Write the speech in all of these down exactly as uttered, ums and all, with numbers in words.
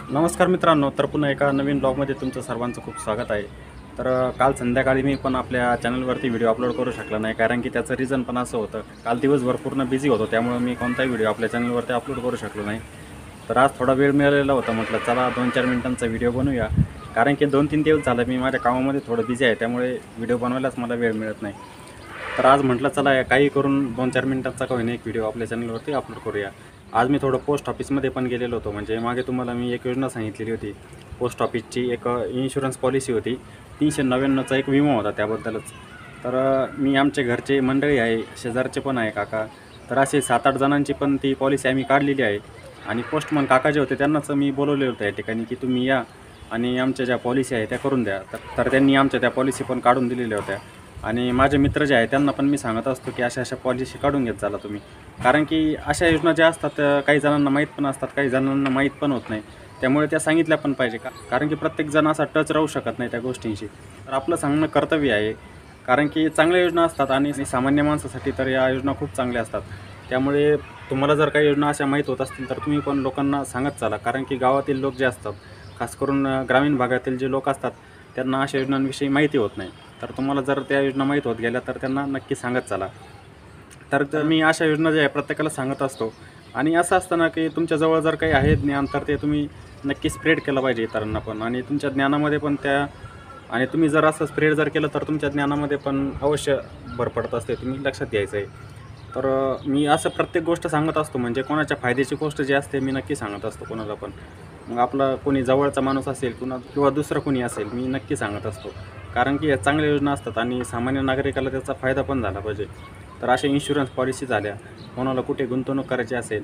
नमस्कार मित्रांनो, तर पुन्हा एका नवीन ब्लॉगमध्ये तुमचं सर्वांचं खूप स्वागत आहे. तर काल संध्याकाळी मी पण आपल्या चॅनलवरती व्हिडिओ अपलोड करू शकला नाही, कारण की त्याचं रिझन पण असं होतं. काल दिवसभर पूर्ण बिझी होतो, त्यामुळे मी कोणताही व्हिडिओ आपल्या चॅनलवरती अपलोड करू शकलो नाही. तर आज थोडा वेळ मिळालेला होता, म्हटलं चला दोन चार मिनिटांचा व्हिडिओ बनवूया. कारण की दोन तीन दिवस झालं मी माझ्या कामामध्ये थोडं बिझी आहे, त्यामुळे व्हिडिओ बनवायलाच मला वेळ मिळत नाही. तर आज म्हटलं चला काही करून दोन चार मिनिटांचा का होईना एक व्हिडिओ आपल्या चॅनलवरती अपलोड करूया. आज मी थोडं पोस्ट ऑफिसमध्ये पण गेलेलो होतो. म्हणजे मागे तुम्हाला मी एक योजना सांगितलेली होती. पोस्ट ऑफिसची एक इन्शुरन्स पॉलिसी होती, तीनशे नव्याण्णवचा एक विमा होता त्याबद्दलच. तर मी आमचे घरचे मंडळी आहे, शेजारचे पण आहे काका, तर असे सात आठ जणांची पण ती पॉलिसी आम्ही काढलेली आहे. आणि पोस्टमन काका जे होते त्यांनाच मी बोलवलेलं होतं या ठिकाणी, की तुम्ही या आणि आमच्या ज्या पॉलिसी आहे त्या करून द्या. तर तर त्यांनी आमच्या त्या पॉलिसी पण काढून दिलेल्या होत्या. आणि माझे मित्र जे आहे त्यांना पण मी सांगत असतो, की अशा अशा पॉलिसी काढून घेत चाला तुम्ही. कारण की अशा योजना ज्या असतात काही जणांना माहीत पण असतात, काही जणांना माहीत पण होत नाही. त्यामुळे त्या सांगितल्या पण पाहिजे का, कारण की प्रत्येकजण असा टच राहू शकत नाही त्या गोष्टींशी. तर आपलं सांगणं कर्तव्य आहे. कारण की चांगल्या योजना असतात आणि सामान्य माणसासाठी तर या योजना खूप चांगल्या असतात. त्यामुळे तुम्हाला जर काही योजना अशा माहीत होत असतील तर तुम्ही पण लोकांना सांगत चाला. कारण की गावातील लोक जे असतात, खास करून ग्रामीण भागातील जे लोक असतात, त्यांना अशा योजनांविषयी माहिती होत नाही. तर तुम्हाला जर त्या योजना माहीत होत गेल्या तर त्यांना नक्की सांगत चाला. तर तर मी अशा योजना ज्या आहे प्रत्येकाला सांगत असतो. आणि असं असतं ना, की तुमच्याजवळ जर काही आहे ज्ञान तर ते तुम्ही नक्की स्प्रेड केलं पाहिजे इतरांना पण. आणि तुमच्या ज्ञानामध्ये पण त्या आणि तुम्ही जर असं स्प्रेड जर केलं तर तुमच्या ज्ञानामध्ये पण अवश्य भर पडत असते, तुम्ही लक्षात घ्यायचं आहे. तर मी असं प्रत्येक गोष्ट सांगत असतो, म्हणजे कोणाच्या फायद्याची गोष्ट जी असते मी नक्की सांगत असतो कोणाला पण. मग आपला कोणी जवळचा माणूस असेल कुणा किंवा दुसरं कोणी असेल, मी नक्की सांगत असतो. कारण की या चांगल्या योजना असतात आणि सामान्य नागरिकाला त्याचा फायदा पण झाला पाहिजे. तर अशा इन्शुरन्स पॉलिसी झाल्या, कोणाला कुठे गुंतवणूक करायची असेल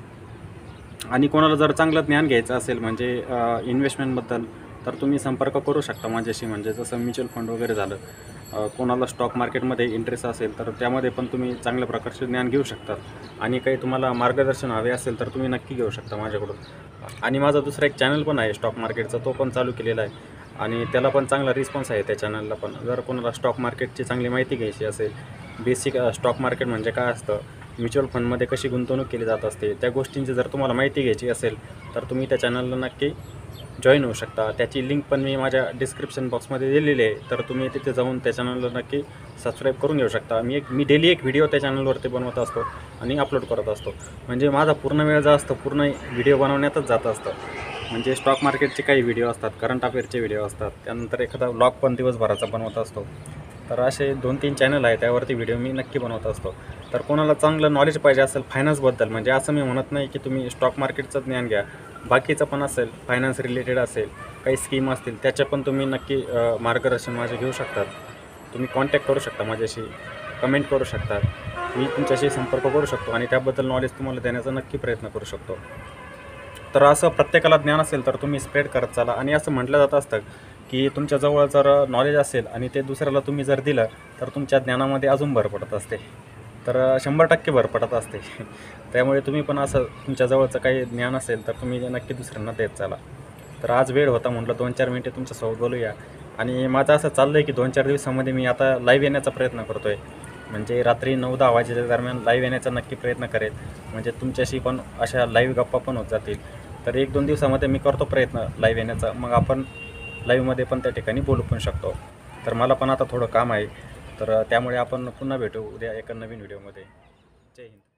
आणि कोणाला जर चांगलं ज्ञान घ्यायचं असेल म्हणजे इन्व्हेस्टमेंटबद्दल, तर तुम्ही संपर्क करू शकता माझ्याशी. म्हणजे जसं म्युच्युअल फंड वगैरे झालं, कोणाला स्टॉक मार्केटमध्ये इंटरेस्ट असेल तर त्यामध्ये पण तुम्ही चांगल्या प्रकारचे ज्ञान घेऊ शकता. आणि काही तुम्हाला मार्गदर्शन हवे असेल तर तुम्ही नक्की घेऊ शकता माझ्याकडून. आणि माझा दुसरा एक चॅनल पण आहे स्टॉक मार्केटचा, तो पण चालू केलेला आहे आणि त्याला पण चांगला रिस्पॉन्स आहे त्या चॅनलला पण. जर कोणाला स्टॉक मार्केटची चांगली माहिती घ्यायची असेल, बेसिक स्टॉक मार्केट म्हणजे काय असतं, म्युच्युअल फंडमध्ये कशी गुंतवणूक केली जात असते, त्या गोष्टींची जर तुम्हाला माहिती घ्यायची असेल तर तुम्ही त्या चॅनलला नक्की जॉईन होऊ शकता. त्याची लिंक पण मी माझ्या डिस्क्रिप्शन बॉक्समध्ये दिलेली आहे, तर तुम्ही तिथे जाऊन त्या चॅनलला नक्की सबस्क्राईब करून घेऊ शकता. मी एक मी डेली एक व्हिडिओ त्या चॅनलवरती बनवत असतो आणि अपलोड करत असतो. म्हणजे माझा पूर्ण वेळ जो असतो पूर्ण व्हिडिओ बनवण्यातच जात असतं. म्हणजे स्टॉक मार्केटचे काही व्हिडिओ असतात, करंट अफेअरचे व्हिडिओ असतात, त्यानंतर एखादा व्लॉग पण दिवसभराचा बनवत असतो. तर असे दोन तीन चॅनल आहे, त्यावरती व्हिडिओ मी नक्की बनवत असतो. तर कोणाला चांगलं नॉलेज पाहिजे असेल फायनान्सबद्दल, म्हणजे असं मी म्हणत नाही की तुम्ही स्टॉक मार्केटचं ज्ञान घ्या, बाकीचं पण असेल, फायनान्स रिलेटेड असेल, काही स्कीम असतील त्याचे पण तुम्ही नक्की मार्गदर्शन माझे घेऊ शकतात. तुम्ही कॉन्टॅक्ट करू शकता माझ्याशी, कमेंट करू शकता, मी तुमच्याशी संपर्क करू शकतो आणि त्याबद्दल नॉलेज तुम्हाला देण्याचा नक्की प्रयत्न करू शकतो. तर असं प्रत्येकाला ज्ञान असेल तर तुम्ही स्प्रेड करत चाला. आणि असं म्हटलं जात असतं की तुमच्याजवळ जर नॉलेज असेल आणि ते दुसऱ्याला तुम्ही जर दिलं तर तुमच्या ज्ञानामध्ये अजून भर पडत असते, तर शंभर टक्के भर पडत असते. त्यामुळे तुम्ही पण असं तुमच्याजवळचं काही ज्ञान असेल तर तुम्ही नक्की दुसऱ्यांना देत चाला. तर आज वेळ होता, म्हटलं दोन चार मिनिटे तुमच्यासोबत बोलूया. आणि माझं असं चाललं आहे की दोन चार दिवसामध्ये मी आता लाईव्ह येण्याचा प्रयत्न करतो आहे. म्हणजे रात्री नऊ दहा वाजेच्या दरम्यान लाईव्ह येण्याचा नक्की प्रयत्न करेल. म्हणजे तुमच्याशी पण अशा लाईव्ह गप्पा पण होत जातील. तर एक दोन दिवसामध्ये मी करतो प्रयत्न लाईव्ह येण्याचा, मग आपण लाईव्हमध्ये पण त्या ठिकाणी बोलू पण शकतो. तर मला पण आता थोडं काम आहे, तर त्यामुळे आपण पुन्हा भेटू उद्या एका नवीन व्हिडिओमध्ये. जय हिंद.